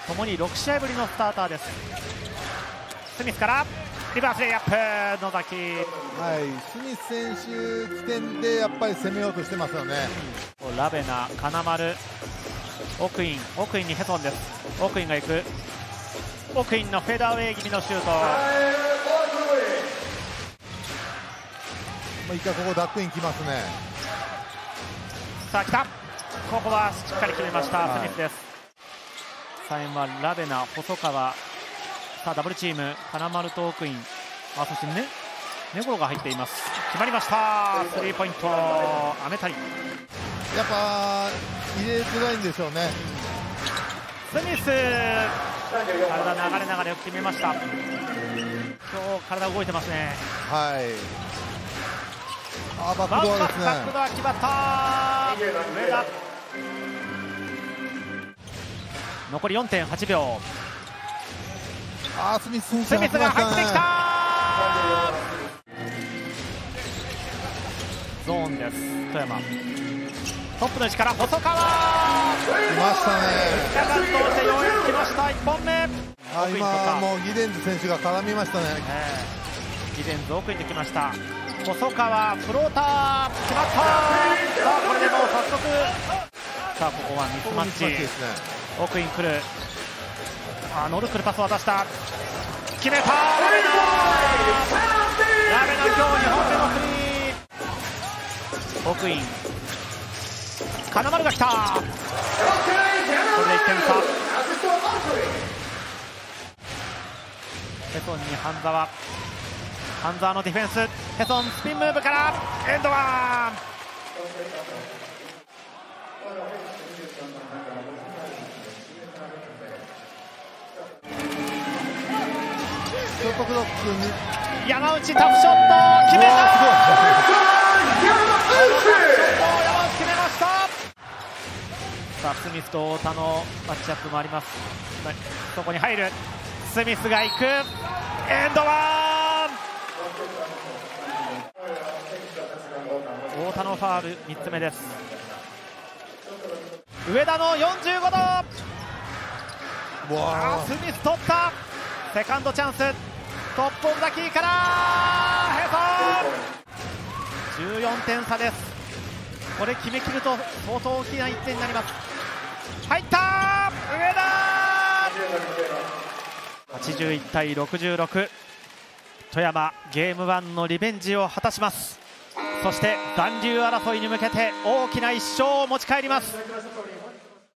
ともに6試合ぶりのスターターです。スミスからリバースレイアップ、野崎。 はい、スミス選手起点でやっぱり攻めようとしてますよね。 ラベナ、金丸、オクインにヘソンです。オクインが行く。オクインのフェーダーウェイ気味のシュート。 一回ここダックインきますね。 さあ来た、ここはしっかり決めました、スミスです。サインはラベナ、細川。さあダブルチーム、金丸とオクイン、そしてネゴロが入っています。決まりました、スリーポイント、アメタリ。 やっぱ入れづらいんでしょうね。 スミス、体流れよく決めました。今日体動いてますね。 はい。バックドアですね。 バックドア決まった。上田。残り 4.8 秒。 スミス選手スミスが入ってきた。ゾーンです。富山。トップの位置から細川。 来ましたね。 通してようやく来ました。1本目。 今もうギデンズ選手が絡みましたね。 ギデンズ奥に来ました。細川フローター決まった。さあこれでもう早速、さあここはミスマッチですね。奥イン来る。ノルクルパス渡した。決めた。ラベナ今日2本目のスリー。奥イン金丸が来た。これで1点差。ヘソンに半沢のディフェンス。ヘソンスピンムーブからエンドワン。 ショットクロックに山内タフショット決めた。山内決めました。さあスミスと太田のマッチアップもあります。そこに入るスミスが行く。エンドワン。太田のファウル3つ目です。上田の45度。スミス取った。セカンドチャンス。トップオブザキーからヘソン。14点差です。これ決めきると相当大きな1点になります。入った上田。81対66。富山ゲーム1のリベンジを果たします。そして残留争いに向けて大きな1勝を持ち帰ります。